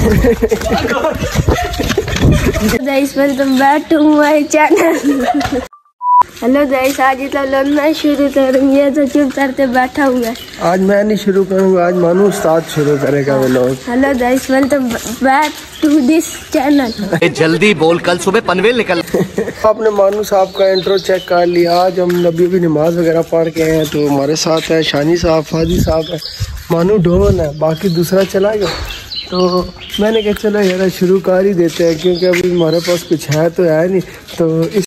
Welcome back to my channel. Hello guys, आज तो मैं शुरू करूँगी तो चुप करके बैठा हुआ है। आज मैं नहीं शुरू करूँगा, आज मानू उस्ताद शुरू करेगा vlog. Hello guys, welcome back to this channel. जल्दी बोल, कल सुबह पनवेल निकल। आपने मानू साहब का इंट्रो चेक कर लिया। आज हम अभी भी नमाज वगैरह पढ़ के आए हैं, तो हमारे साथ है शानी साहब, फादी साहब है, मानू डोमन है, बाकी दूसरा चला गया। तो मैंने कहा चलो यार शुरू कर ही देते हैं, क्योंकि अभी हमारे पास कुछ है तो है नहीं। तो इस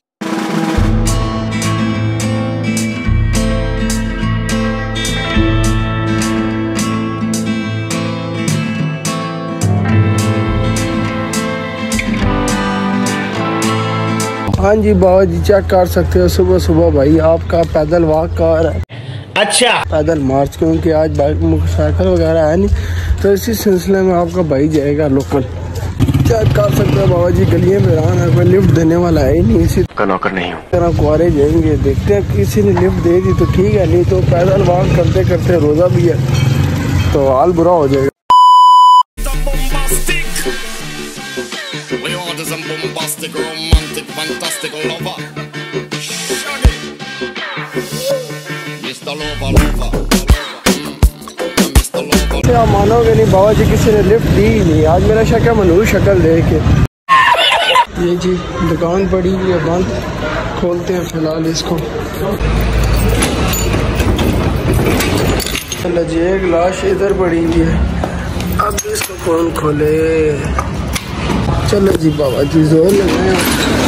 हाँ जी बाबा जी, चेक कर सकते हो सुबह सुबह भाई आपका पैदल वॉक कर रहा है। अच्छा, पैदल मार्च, क्योंकि आज बाइक मोटरसाइकिल वगैरह है नहीं, तो इसी सिलसिले में आपका भाई जाएगा लोकल। चेक कर सकते हो बाबा जी, गलियों में रहा कोई लिफ्ट देने वाला है ही नहीं, इसी का नौकर नहीं हूँ। तरह कुआरे जाएंगे, देखते हैं किसी ने लिफ्ट दे दी तो ठीक है, नहीं तो पैदल वॉक करते करते रोजा भी है तो हाल बुरा हो जाएगा। आप मानोगे नहीं बाबा जी, किसी ने लिफ्ट दी ही नहीं। आज मेरा शक है मनहूस शक्ल देख के। ये जी दुकान पड़ी हुई है बंद, खोलते हैं फिलहाल इसको। चलो जी, एक लाश इधर पड़ी हुई है, अब इसको कौन खोले। चलो जी बाबा जी, जोर लगाए,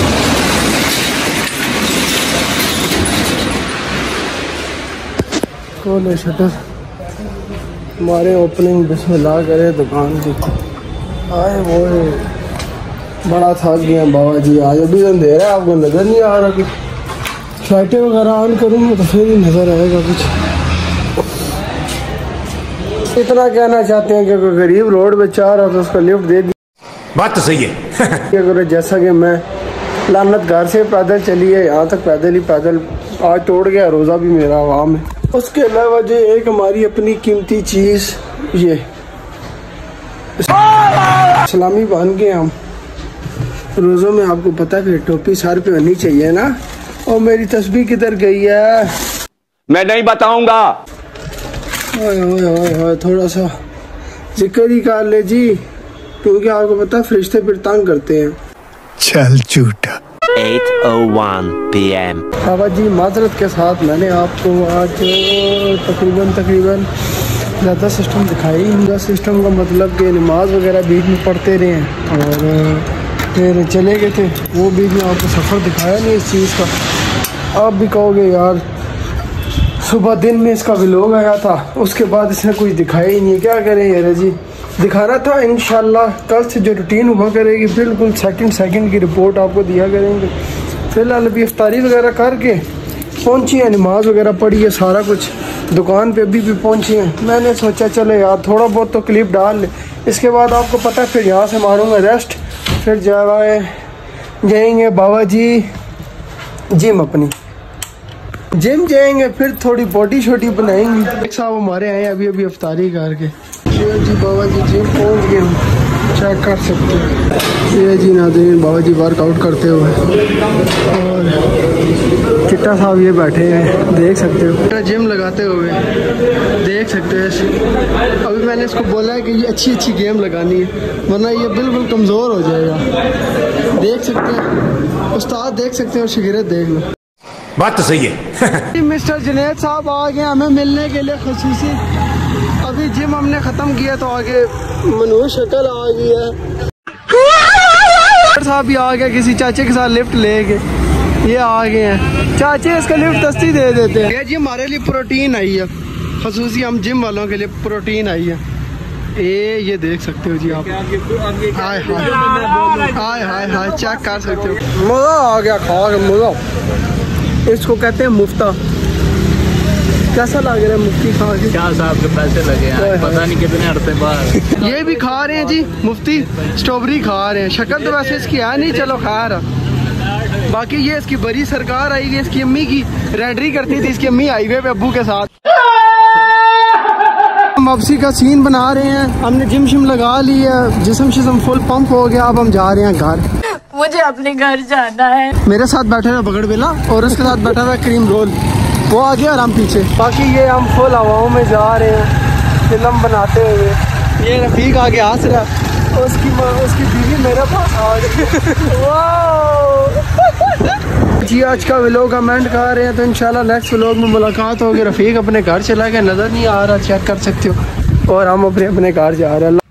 खोले शटर, हमारे ओपनिंग बिस्मिल्लाह करे दुकान की। आए वो बड़ा थक गया बाबा जी आज, अभी अंधेरा है, आपको नज़र नहीं आ रहा। कुछ लाइटें वगैरह ऑन करूँगा तो फिर ही नज़र आएगा कुछ। इतना कहना चाहते हैं कि कोई गरीब रोड पे चाह रहा तो उसको लिफ्ट दे दी। बात तो सही है। अगर जैसा कि मैं लानत घर से पैदल चली है, यहाँ तक पैदल ही पैदल आज तोड़ गया, रोज़ा भी मेरा वहाँ में। उसके अलावा जो एक हमारी अपनी कीमती चीज़, ये सलामी बांध के हम रोज़ों में, आपको पता है टोपी सर पे होनी चाहिए ना। और मेरी तस्बीह किधर गई है मैं नहीं बताऊंगा। थोड़ा सा जिक्र ही कर ले जी, क्योंकि आपको पता है फरिश्ते फिर तंग करते हैं। चल झूठा। 8:01 PM। बाबा जी माजरत के साथ मैंने आपको आज तकरीबन ज़्यादा सिस्टम दिखाई नहीं। सिस्टम का मतलब कि नमाज वगैरह बीच में पढ़ते रहे हैं और फिर चले गए थे, वो बीच में आपको सफ़र दिखाया नहीं इस चीज़ का। आप भी कहोगे यार सुबह दिन में इसका व्लॉग आया था, उसके बाद इसने कुछ दिखाया ही नहीं, क्या करें यार जी। दिखाना था इंशाल्लाह, कल से जो रूटीन हुआ करेगी बिल्कुल सेकंड की रिपोर्ट आपको दिया करेंगे। फिलहाल अभी इफ्तारी वगैरह करके पहुंची है, नमाज वगैरह पढ़ी है, सारा कुछ दुकान पे अभी भी पहुंची है। मैंने सोचा चलो यार थोड़ा बहुत तो क्लिप डाल ले, इसके बाद आपको पता है फिर यहाँ से मारूंगा रेस्ट, फिर जाएंगे बाबा जी जिम, अपनी जिम जाएंगे, फिर थोड़ी बॉडी शॉडी बनाएंगे। एक साहब हमारे आए अभी इफ्तारी करके। जी बाबा जी जिम पहुंच गए हम, चेक कर सकते हैं। ये जी नाज़रीन बाबा जी वर्कआउट करते हुए, और चिट्टा साहब ये बैठे हैं, देख सकते हो चिट्टा जिम लगाते हुए, देख सकते हो। अभी मैंने इसको बोला है कि ये अच्छी गेम लगानी है, वरना ये बिल्कुल कमज़ोर हो जाएगा। देख सकते हैं उस्ताद, देख सकते हो शिगिरत, देख लो। बात तो सही है। मिस्टर जुनैद साहब आ गए हमें मिलने के लिए खुसूसी। अभी जिम हमने ख़त्म किया तो आगे मनहूस शक्ल आ गई है। साहब भी आ गया किसी चाचे के साथ लिफ्ट लेके, ये आ गए हैं चाचे, इसका लिफ्ट दस्ती दे देते हैं। ये जी हमारे लिए प्रोटीन आई है, खसूसी हम जिम वालों के लिए प्रोटीन आई है। ये देख सकते हो जी आप, हाय हाय हाय हाय, चेक कर सकते हो। मज़ा आ गया खा के, मज़ा। इसको कहते हैं मुफ्ता। कैसा लग रहा है मुफ्ती खा के? क्या साहब के पैसे लगे हैं, पता नहीं कितने अरसे बाद। ये भी खा रहे हैं जी मुफ्ती, स्ट्रॉबेरी खा रहे हैं। शक्ल तो वैसे इसकी है नहीं, चलो खैर। बाकी ये इसकी बड़ी सरकार आई है, इसकी अम्मी की रेंडरी करती थी इसकी अम्मी हाईवे पे अब्बू के साथ। वापसी का सीन बना रहे हैं। हमने जिम शिम लगा ली है, जिस्म फुल पंप हो गया। अब हम जा रहे हैं घर। मुझे अपने घर जाना है। मेरे साथ बैठे हुए बगड़ बेला और उसके साथ बैठा हुआ क्रीम रोल, वो आगे और हम पीछे। बाकी ये हम फुल हवाओं में जा रहे हैं फिल्म बनाते हुए। ये रफीक आगे हंस रहा, उसकी बीवी मेरे पास आ गई। जी आज का व्लॉग हम एंड कर रहे हैं, तो इंशाल्लाह नेक्स्ट व्लॉग में मुलाकात होगी। रफीक अपने घर चला गया, नज़र नहीं आ रहा, चेक कर सकते हो। और हम अपने घर जा रहे हैं।